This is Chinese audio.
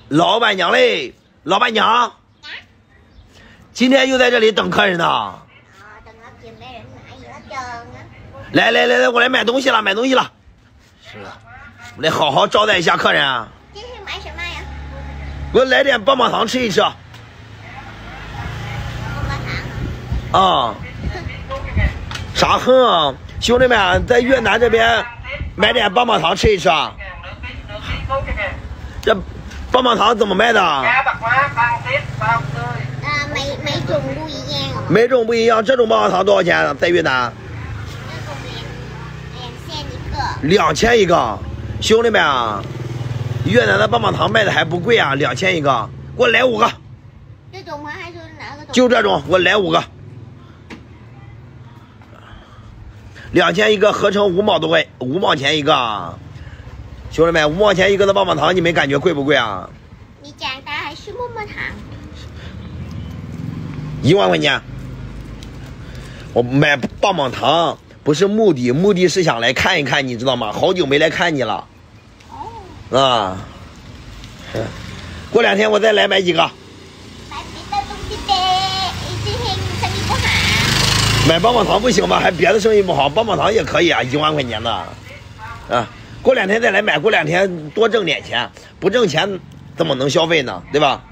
老板娘嘞，老板娘，今天又在这里等客人呢。啊， 等了姐没人买，有了等啊。 来，我来买东西了，是啊，我来好好招待一下客人啊。 这是买什么呀？ 给我来点棒棒糖吃一吃。 棒棒糖。 啊。啥哼啊，兄弟们，在越南这边买点棒棒糖吃一吃啊。这棒棒糖怎么卖的？ 每种不一样。 每种不一样，这种棒棒糖多少钱啊？在越南？2000一个。兄弟们啊，越南的棒棒糖卖的还不贵啊，2000一个，给我来5个。 这种吗？还是哪个种？ 就这种，给我来5个。2000一个，合成5毛钱一个。兄弟们，5毛钱一个的棒棒糖，你们感觉贵不贵啊？ 你长大还是棒棒糖 ？1万块钱。我买棒棒糖不是目的是想来看一看，你知道吗？好久没来看你了。哦。啊。过2天我再来买几个。 买别的东西呗，最近生意不好。 买棒棒糖不行吧？还别的生意不好，棒棒糖也可以啊，1万块钱的。啊。过2天再来买，过2天多挣点钱，不挣钱怎么能消费呢？对吧？